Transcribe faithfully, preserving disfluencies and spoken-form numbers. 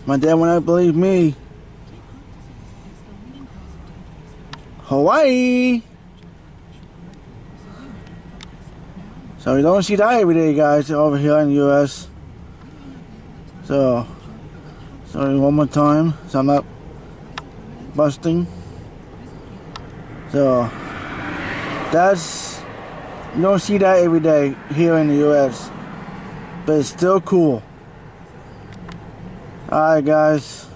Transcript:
My dad would not believe me. Hawaii. So you don't see that every day, guys, over here in the U S So, sorry one more time, so I'm not busting. So, that's, you don't see that every day here in the U S But it's still cool. Alright, guys.